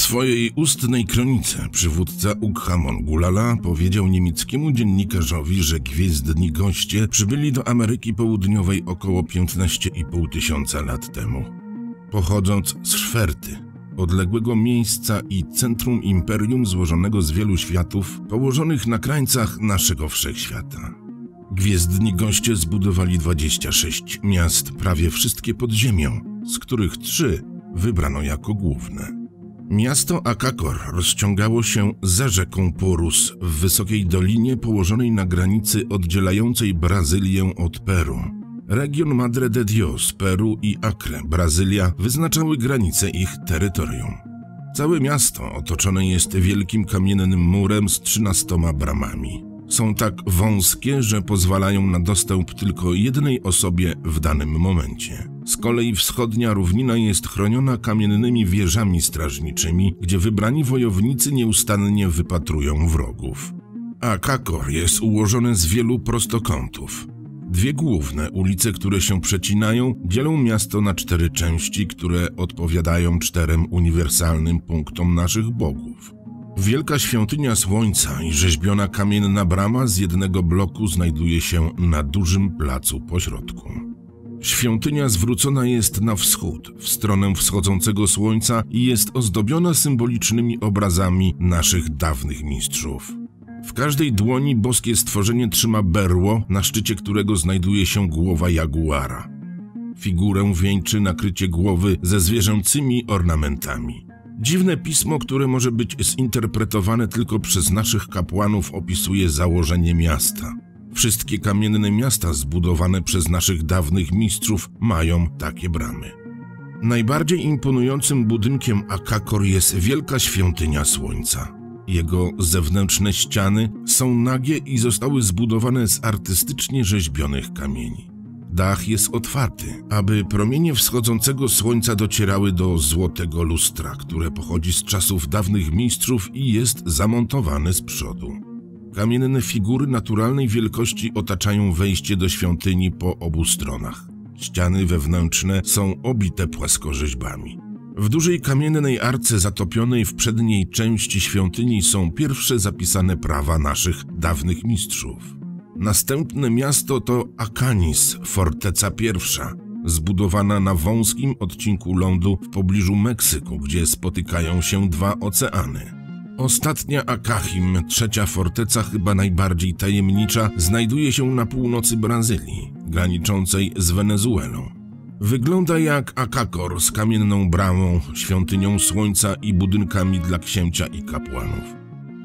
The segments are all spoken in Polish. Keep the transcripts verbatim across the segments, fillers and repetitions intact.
swojej ustnej kronice przywódca Ukhamon-Gulala powiedział niemieckiemu dziennikarzowi, że gwiezdni goście przybyli do Ameryki Południowej około piętnaście i pół tysiąca lat temu. Pochodząc z Szwerty, odległego miejsca i centrum imperium złożonego z wielu światów położonych na krańcach naszego wszechświata. Gwiezdni goście zbudowali dwadzieścia sześć miast, prawie wszystkie pod ziemią, z których trzy wybrano jako główne. Miasto Akakor rozciągało się za rzeką Purus w wysokiej dolinie położonej na granicy oddzielającej Brazylię od Peru. Region Madre de Dios, Peru i Acre, Brazylia, wyznaczały granice ich terytorium. Całe miasto otoczone jest wielkim kamiennym murem z trzynastoma bramami. Są tak wąskie, że pozwalają na dostęp tylko jednej osobie w danym momencie. Z kolei wschodnia równina jest chroniona kamiennymi wieżami strażniczymi, gdzie wybrani wojownicy nieustannie wypatrują wrogów. Akakor jest ułożone z wielu prostokątów. Dwie główne ulice, które się przecinają, dzielą miasto na cztery części, które odpowiadają czterem uniwersalnym punktom naszych bogów. Wielka świątynia Słońca i rzeźbiona kamienna brama z jednego bloku znajduje się na dużym placu pośrodku. Świątynia zwrócona jest na wschód, w stronę wschodzącego słońca i jest ozdobiona symbolicznymi obrazami naszych dawnych mistrzów. W każdej dłoni boskie stworzenie trzyma berło, na szczycie którego znajduje się głowa jaguara. Figurę wieńczy nakrycie głowy ze zwierzęcymi ornamentami. Dziwne pismo, które może być zinterpretowane tylko przez naszych kapłanów, opisuje założenie miasta. Wszystkie kamienne miasta zbudowane przez naszych dawnych mistrzów mają takie bramy. Najbardziej imponującym budynkiem Akakor jest wielka świątynia Słońca. Jego zewnętrzne ściany są nagie i zostały zbudowane z artystycznie rzeźbionych kamieni. Dach jest otwarty, aby promienie wschodzącego słońca docierały do złotego lustra, które pochodzi z czasów dawnych mistrzów i jest zamontowane z przodu. Kamienne figury naturalnej wielkości otaczają wejście do świątyni po obu stronach. Ściany wewnętrzne są obite płaskorzeźbami. W dużej kamiennej arce zatopionej w przedniej części świątyni są pierwsze zapisane prawa naszych dawnych mistrzów. Następne miasto to Akanis, forteca pierwsza, zbudowana na wąskim odcinku lądu w pobliżu Meksyku, gdzie spotykają się dwa oceany. Ostatnia Akahim, trzecia forteca, chyba najbardziej tajemnicza, znajduje się na północy Brazylii, graniczącej z Wenezuelą. Wygląda jak Akakor z kamienną bramą, świątynią słońca i budynkami dla księcia i kapłanów.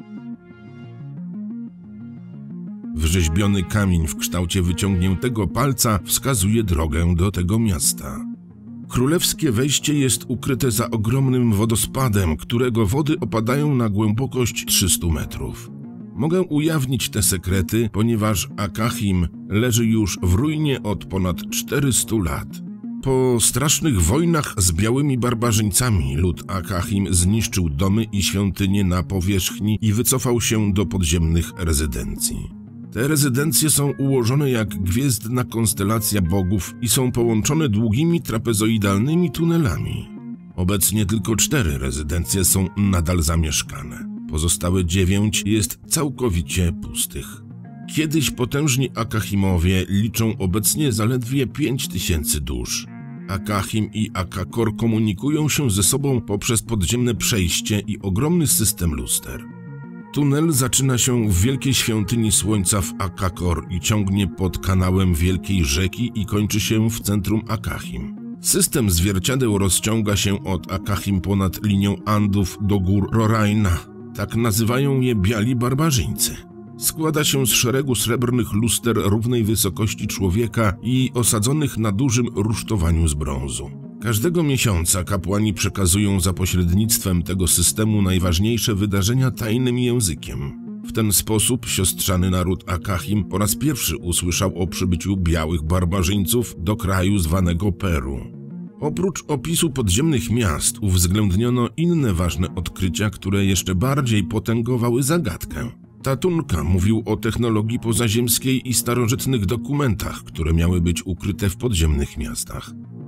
Wrzeźbiony kamień w kształcie wyciągniętego palca wskazuje drogę do tego miasta. Królewskie wejście jest ukryte za ogromnym wodospadem, którego wody opadają na głębokość trzystu metrów. Mogę ujawnić te sekrety, ponieważ Akahim leży już w ruinie od ponad czterystu lat. Po strasznych wojnach z białymi barbarzyńcami lud Akahim zniszczył domy i świątynie na powierzchni i wycofał się do podziemnych rezydencji. Te rezydencje są ułożone jak gwiezdna konstelacja bogów i są połączone długimi trapezoidalnymi tunelami. Obecnie tylko cztery rezydencje są nadal zamieszkane. Pozostałe dziewięć jest całkowicie pustych. Kiedyś potężni Akahimowie liczą obecnie zaledwie pięć tysięcy dusz. Akahim i Akakor komunikują się ze sobą poprzez podziemne przejście i ogromny system luster. Tunel zaczyna się w wielkiej świątyni słońca w Akakor i ciągnie pod kanałem wielkiej rzeki i kończy się w centrum Akahim. System zwierciadeł rozciąga się od Akahim ponad linią Andów do gór Roraina. Tak nazywają je biali barbarzyńcy. Składa się z szeregu srebrnych luster równej wysokości człowieka i osadzonych na dużym rusztowaniu z brązu. Każdego miesiąca kapłani przekazują za pośrednictwem tego systemu najważniejsze wydarzenia tajnym językiem. W ten sposób siostrzany naród Akahim po raz pierwszy usłyszał o przybyciu białych barbarzyńców do kraju zwanego Peru. Oprócz opisu podziemnych miast uwzględniono inne ważne odkrycia, które jeszcze bardziej potęgowały zagadkę. Tatunka mówił o technologii pozaziemskiej i starożytnych dokumentach, które miały być ukryte w podziemnych miastach.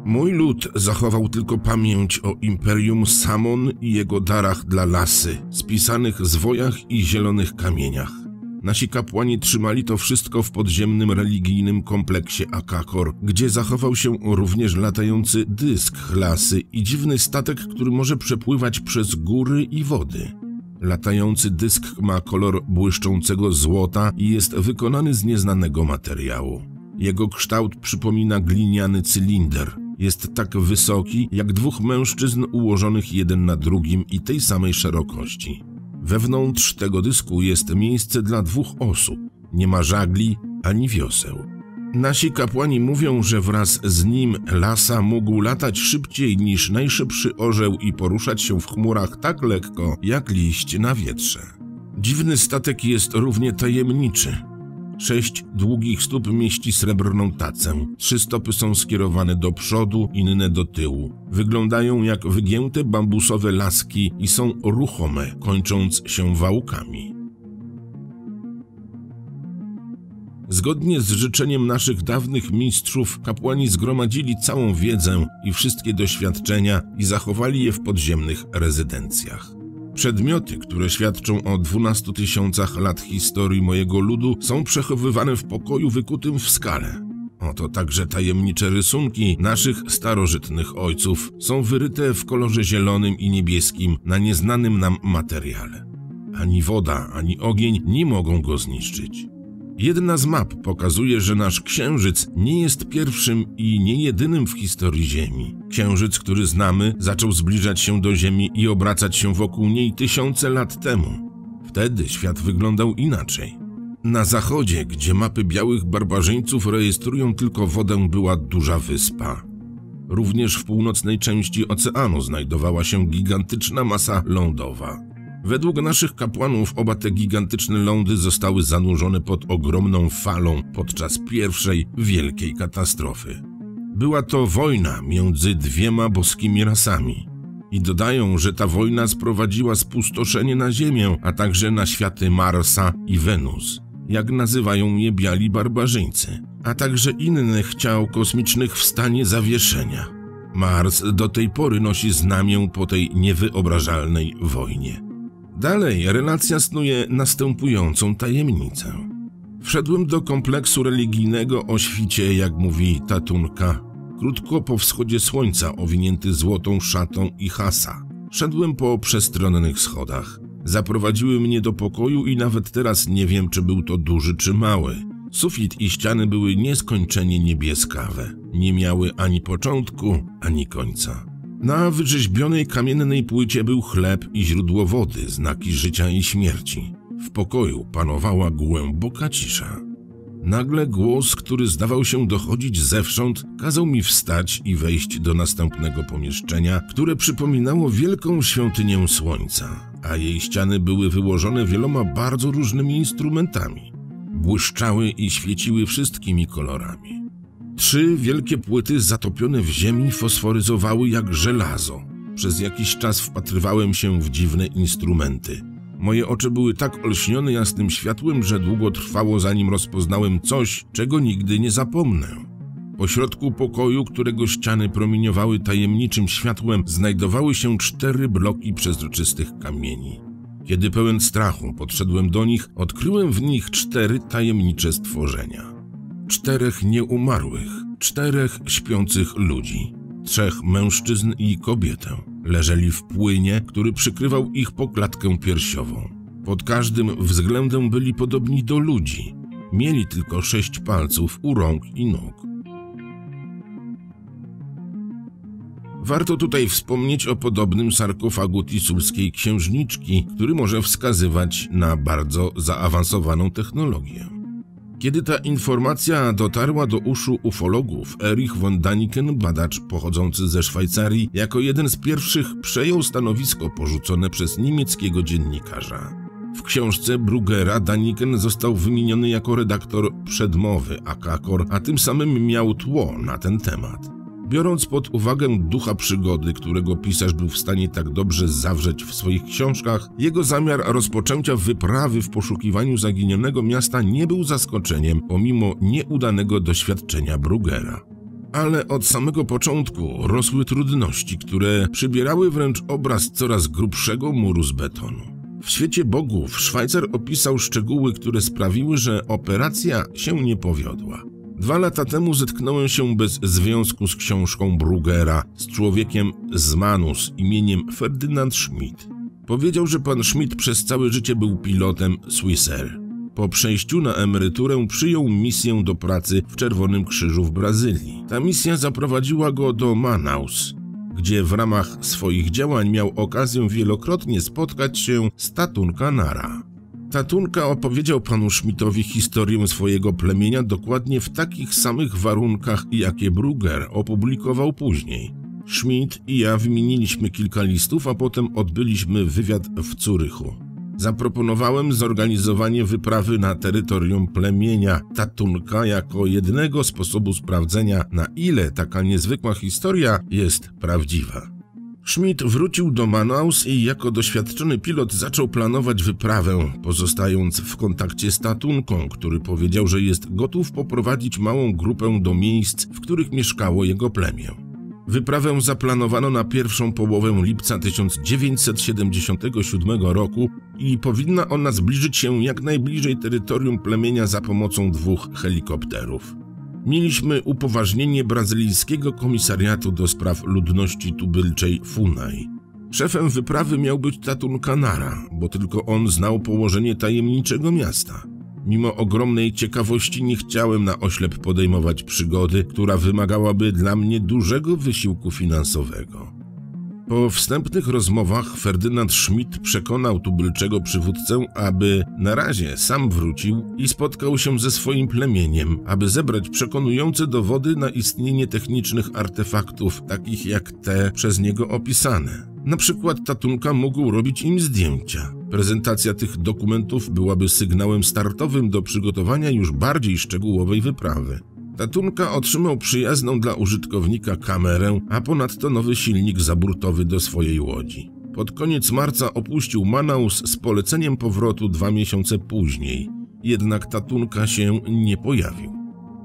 Mój lud zachował tylko pamięć o Imperium Samon i jego darach dla lasy, spisanych zwojach i zielonych kamieniach. Nasi kapłani trzymali to wszystko w podziemnym religijnym kompleksie Akakor, gdzie zachował się również latający dysk Hlasy i dziwny statek, który może przepływać przez góry i wody. Latający dysk ma kolor błyszczącego złota i jest wykonany z nieznanego materiału. Jego kształt przypomina gliniany cylinder. Jest tak wysoki, jak dwóch mężczyzn ułożonych jeden na drugim i tej samej szerokości. Wewnątrz tego dysku jest miejsce dla dwóch osób. Nie ma żagli ani wioseł. Nasi kapłani mówią, że wraz z nim Lasa mógł latać szybciej niż najszybszy orzeł i poruszać się w chmurach tak lekko, jak liść na wietrze. Dziwny statek jest równie tajemniczy. Sześć długich stóp mieści srebrną tacę. Trzy stopy są skierowane do przodu, inne do tyłu. Wyglądają jak wygięte bambusowe laski i są ruchome, kończąc się wałkami. Zgodnie z życzeniem naszych dawnych mistrzów, kapłani zgromadzili całą wiedzę i wszystkie doświadczenia i zachowali je w podziemnych rezydencjach. Przedmioty, które świadczą o dwunastu tysiącach lat historii mojego ludu, są przechowywane w pokoju wykutym w skale. Oto także tajemnicze rysunki naszych starożytnych ojców są wyryte w kolorze zielonym i niebieskim na nieznanym nam materiale. Ani woda, ani ogień nie mogą go zniszczyć. Jedna z map pokazuje, że nasz Księżyc nie jest pierwszym i nie jedynym w historii Ziemi. Księżyc, który znamy, zaczął zbliżać się do Ziemi i obracać się wokół niej tysiące lat temu. Wtedy świat wyglądał inaczej. Na zachodzie, gdzie mapy białych barbarzyńców rejestrują tylko wodę, była duża wyspa. Również w północnej części oceanu znajdowała się gigantyczna masa lądowa. Według naszych kapłanów oba te gigantyczne lądy zostały zanurzone pod ogromną falą podczas pierwszej wielkiej katastrofy. Była to wojna między dwiema boskimi rasami. I dodają, że ta wojna sprowadziła spustoszenie na Ziemię, a także na światy Marsa i Wenus, jak nazywają je biali barbarzyńcy, a także innych ciał kosmicznych w stanie zawieszenia. Mars do tej pory nosi znamię po tej niewyobrażalnej wojnie. Dalej relacja snuje następującą tajemnicę. Wszedłem do kompleksu religijnego o świcie, jak mówi Tatunka, krótko po wschodzie słońca owinięty złotą szatą i hasa. Szedłem po przestronnych schodach. Zaprowadziły mnie do pokoju i nawet teraz nie wiem, czy był to duży czy mały. Sufit i ściany były nieskończenie niebieskawe. Nie miały ani początku, ani końca. Na wyrzeźbionej kamiennej płycie był chleb i źródło wody, znaki życia i śmierci. W pokoju panowała głęboka cisza. Nagle głos, który zdawał się dochodzić zewsząd, kazał mi wstać i wejść do następnego pomieszczenia, które przypominało wielką świątynię słońca, a jej ściany były wyłożone wieloma bardzo różnymi instrumentami. Błyszczały i świeciły wszystkimi kolorami. Trzy wielkie płyty zatopione w ziemi fosforyzowały jak żelazo. Przez jakiś czas wpatrywałem się w dziwne instrumenty. Moje oczy były tak olśnione jasnym światłem, że długo trwało, zanim rozpoznałem coś, czego nigdy nie zapomnę. Pośrodku pokoju, którego ściany promieniowały tajemniczym światłem, znajdowały się cztery bloki przezroczystych kamieni. Kiedy pełen strachu podszedłem do nich, odkryłem w nich cztery tajemnicze stworzenia. Czterech nieumarłych, czterech śpiących ludzi, trzech mężczyzn i kobietę. Leżeli w płynie, który przykrywał ich pokładkę piersiową. Pod każdym względem byli podobni do ludzi. Mieli tylko sześć palców u rąk i nóg. Warto tutaj wspomnieć o podobnym sarkofagu tisulskiej księżniczki, który może wskazywać na bardzo zaawansowaną technologię. Kiedy ta informacja dotarła do uszu ufologów, Erich von Daniken, badacz pochodzący ze Szwajcarii, jako jeden z pierwszych przejął stanowisko porzucone przez niemieckiego dziennikarza. W książce Brugera Daniken został wymieniony jako redaktor przedmowy Akakor, a tym samym miał tło na ten temat. Biorąc pod uwagę ducha przygody, którego pisarz był w stanie tak dobrze zawrzeć w swoich książkach, jego zamiar rozpoczęcia wyprawy w poszukiwaniu zaginionego miasta nie był zaskoczeniem, pomimo nieudanego doświadczenia Brugera. Ale od samego początku rosły trudności, które przybierały wręcz obraz coraz grubszego muru z betonu. W świecie bogów Szwajcar opisał szczegóły, które sprawiły, że operacja się nie powiodła. Dwa lata temu zetknąłem się bez związku z książką Bruegera z człowiekiem z Manus imieniem Ferdynand Schmidt. Powiedział, że pan Schmidt przez całe życie był pilotem Swissair. Po przejściu na emeryturę przyjął misję do pracy w Czerwonym Krzyżu w Brazylii. Ta misja zaprowadziła go do Manaus, gdzie w ramach swoich działań miał okazję wielokrotnie spotkać się z Tatunka Nara. Tatunka opowiedział panu Schmidtowi historię swojego plemienia dokładnie w takich samych warunkach, jakie Brueger opublikował później. Schmidt i ja wymieniliśmy kilka listów, a potem odbyliśmy wywiad w Zurychu. Zaproponowałem zorganizowanie wyprawy na terytorium plemienia Tatunka jako jedynego sposobu sprawdzenia, na ile taka niezwykła historia jest prawdziwa. Schmidt wrócił do Manaus i jako doświadczony pilot zaczął planować wyprawę, pozostając w kontakcie z Tatunką, który powiedział, że jest gotów poprowadzić małą grupę do miejsc, w których mieszkało jego plemię. Wyprawę zaplanowano na pierwszą połowę lipca tysiąc dziewięćset siedemdziesiątego siódmego roku i powinna ona zbliżyć się jak najbliżej terytorium plemienia za pomocą dwóch helikopterów. Mieliśmy upoważnienie brazylijskiego komisariatu do spraw ludności tubylczej Funai. Szefem wyprawy miał być Tatunka Nara, bo tylko on znał położenie tajemniczego miasta. Mimo ogromnej ciekawości nie chciałem na oślep podejmować przygody, która wymagałaby dla mnie dużego wysiłku finansowego. Po wstępnych rozmowach Ferdynand Schmidt przekonał tubylczego przywódcę, aby na razie sam wrócił i spotkał się ze swoim plemieniem, aby zebrać przekonujące dowody na istnienie technicznych artefaktów, takich jak te przez niego opisane. Na przykład Tatunka mógł robić im zdjęcia. Prezentacja tych dokumentów byłaby sygnałem startowym do przygotowania już bardziej szczegółowej wyprawy. Tatunka otrzymał przyjazną dla użytkownika kamerę, a ponadto nowy silnik zaburtowy do swojej łodzi. Pod koniec marca opuścił Manaus z poleceniem powrotu dwa miesiące później, jednak Tatunka się nie pojawił.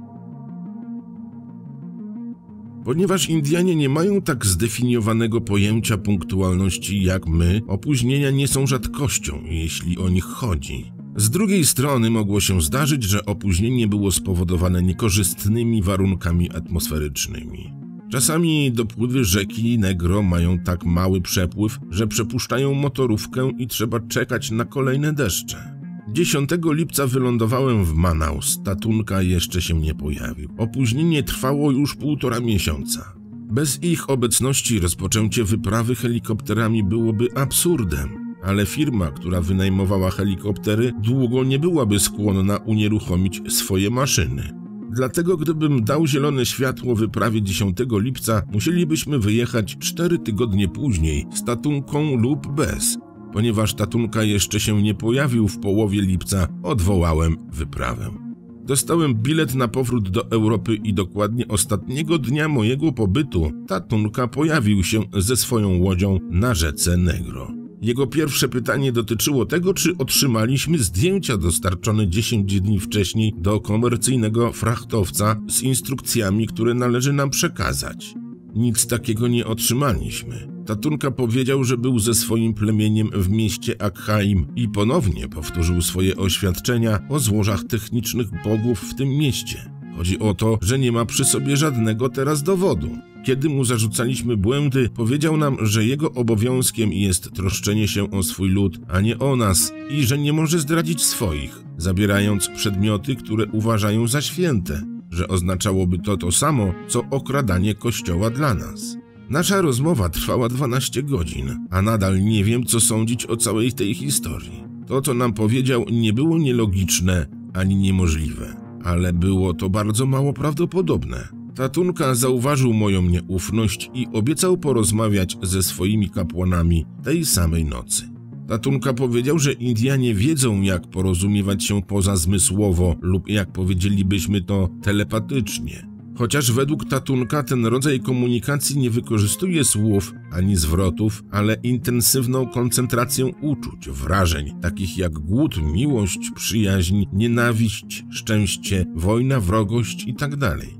Ponieważ Indianie nie mają tak zdefiniowanego pojęcia punktualności jak my, opóźnienia nie są rzadkością, jeśli o nich chodzi. Z drugiej strony mogło się zdarzyć, że opóźnienie było spowodowane niekorzystnymi warunkami atmosferycznymi. Czasami dopływy rzeki Negro mają tak mały przepływ, że przepuszczają motorówkę i trzeba czekać na kolejne deszcze. dziesiątego lipca wylądowałem w Manaus, Tatunka jeszcze się nie pojawił. Opóźnienie trwało już półtora miesiąca. Bez ich obecności rozpoczęcie wyprawy helikopterami byłoby absurdem, ale firma, która wynajmowała helikoptery, długo nie byłaby skłonna unieruchomić swoje maszyny. Dlatego gdybym dał zielone światło wyprawie dziesiątego lipca, musielibyśmy wyjechać cztery tygodnie później z Tatunką lub bez. Ponieważ Tatunka jeszcze się nie pojawił w połowie lipca, odwołałem wyprawę. Dostałem bilet na powrót do Europy i dokładnie ostatniego dnia mojego pobytu Tatunka pojawił się ze swoją łodzią na rzece Negro. Jego pierwsze pytanie dotyczyło tego, czy otrzymaliśmy zdjęcia dostarczone dziesięć dni wcześniej do komercyjnego frachtowca z instrukcjami, które należy nam przekazać. Nic takiego nie otrzymaliśmy. Tatunka powiedział, że był ze swoim plemieniem w mieście Akhaim i ponownie powtórzył swoje oświadczenia o złożach technicznych bogów w tym mieście. Chodzi o to, że nie ma przy sobie żadnego teraz dowodu. Kiedy mu zarzucaliśmy błędy, powiedział nam, że jego obowiązkiem jest troszczenie się o swój lud, a nie o nas i że nie może zdradzić swoich, zabierając przedmioty, które uważają za święte, że oznaczałoby to to samo, co okradanie kościoła dla nas. Nasza rozmowa trwała dwanaście godzin, a nadal nie wiem, co sądzić o całej tej historii. To, co nam powiedział, nie było nielogiczne ani niemożliwe, ale było to bardzo mało prawdopodobne. Tatunka zauważył moją nieufność i obiecał porozmawiać ze swoimi kapłanami tej samej nocy. Tatunka powiedział, że Indianie wiedzą, jak porozumiewać się pozazmysłowo lub, jak powiedzielibyśmy to, telepatycznie. Chociaż według Tatunka ten rodzaj komunikacji nie wykorzystuje słów ani zwrotów, ale intensywną koncentrację uczuć, wrażeń, takich jak głód, miłość, przyjaźń, nienawiść, szczęście, wojna, wrogość itd.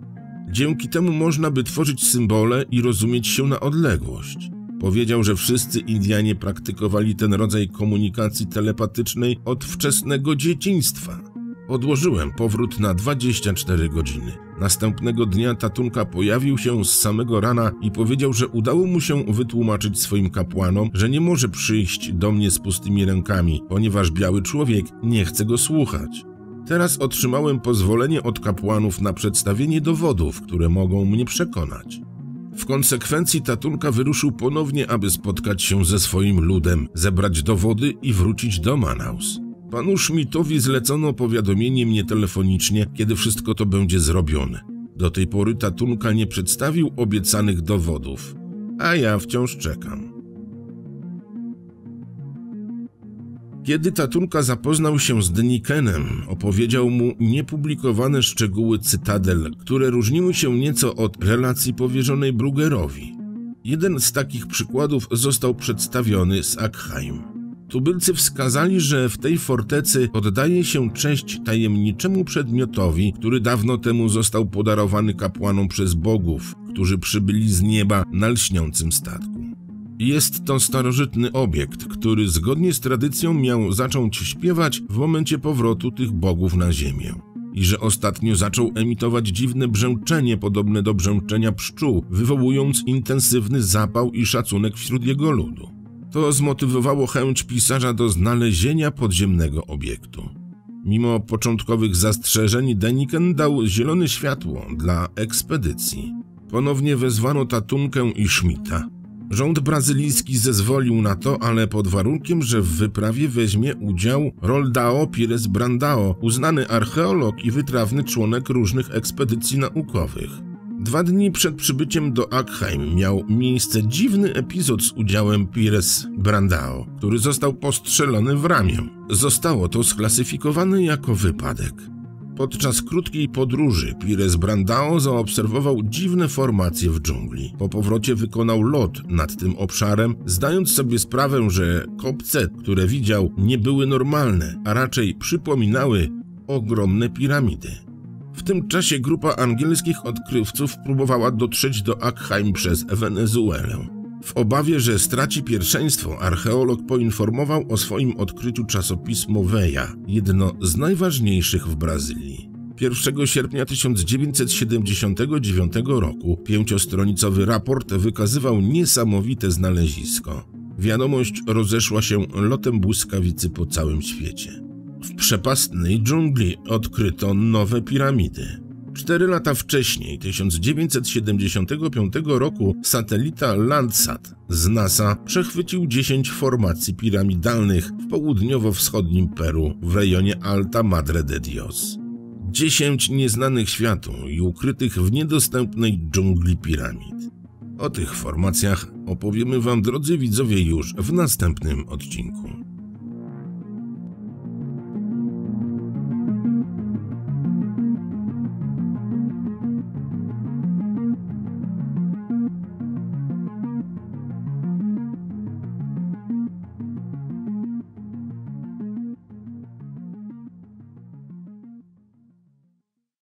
Dzięki temu można by tworzyć symbole i rozumieć się na odległość. Powiedział, że wszyscy Indianie praktykowali ten rodzaj komunikacji telepatycznej od wczesnego dzieciństwa. Odłożyłem powrót na dwadzieścia cztery godziny. Następnego dnia Tatunka pojawił się z samego rana i powiedział, że udało mu się wytłumaczyć swoim kapłanom, że nie może przyjść do mnie z pustymi rękami, ponieważ biały człowiek nie chce go słuchać. Teraz otrzymałem pozwolenie od kapłanów na przedstawienie dowodów, które mogą mnie przekonać. W konsekwencji Tatunka wyruszył ponownie, aby spotkać się ze swoim ludem, zebrać dowody i wrócić do Manaus. Panu Schmidtowi zlecono powiadomienie mnie telefonicznie, kiedy wszystko to będzie zrobione. Do tej pory Tatunka nie przedstawił obiecanych dowodów, a ja wciąż czekam. Kiedy Tatunka zapoznał się z Denikenem, opowiedział mu niepublikowane szczegóły Cytadel, które różniły się nieco od relacji powierzonej Bruggerowi. Jeden z takich przykładów został przedstawiony z Akheim. Tubylcy wskazali, że w tej fortecy oddaje się cześć tajemniczemu przedmiotowi, który dawno temu został podarowany kapłanom przez bogów, którzy przybyli z nieba na lśniącym statku. Jest to starożytny obiekt, który zgodnie z tradycją miał zacząć śpiewać w momencie powrotu tych bogów na ziemię. I że ostatnio zaczął emitować dziwne brzęczenie podobne do brzęczenia pszczół, wywołując intensywny zapał i szacunek wśród jego ludu. To zmotywowało chęć pisarza do znalezienia podziemnego obiektu. Mimo początkowych zastrzeżeń Deniken dał zielone światło dla ekspedycji. Ponownie wezwano Tatunkę i Schmidta. Rząd brazylijski zezwolił na to, ale pod warunkiem, że w wyprawie weźmie udział Roldão Pires Brandão, uznany archeolog i wytrawny członek różnych ekspedycji naukowych. Dwa dni przed przybyciem do Akheim miał miejsce dziwny epizod z udziałem Pires Brandão, który został postrzelony w ramię. Zostało to sklasyfikowane jako wypadek. Podczas krótkiej podróży Pires Brandão zaobserwował dziwne formacje w dżungli. Po powrocie wykonał lot nad tym obszarem, zdając sobie sprawę, że kopce, które widział, nie były normalne, a raczej przypominały ogromne piramidy. W tym czasie grupa angielskich odkrywców próbowała dotrzeć do Akheim przez Wenezuelę. W obawie, że straci pierwszeństwo, archeolog poinformował o swoim odkryciu czasopismo Veja, jedno z najważniejszych w Brazylii. pierwszego sierpnia tysiąc dziewięćset siedemdziesiątego dziewiątego roku pięciostronicowy raport wykazywał niesamowite znalezisko. Wiadomość rozeszła się lotem błyskawicy po całym świecie. W przepastnej dżungli odkryto nowe piramidy. Cztery lata wcześniej, tysiąc dziewięćset siedemdziesiątego piątego roku, satelita Landsat z NASA przechwycił dziesięć formacji piramidalnych w południowo-wschodnim Peru w rejonie Alta Madre de Dios. Dziesięć nieznanych światu i ukrytych w niedostępnej dżungli piramid. O tych formacjach opowiemy wam, drodzy widzowie, już w następnym odcinku.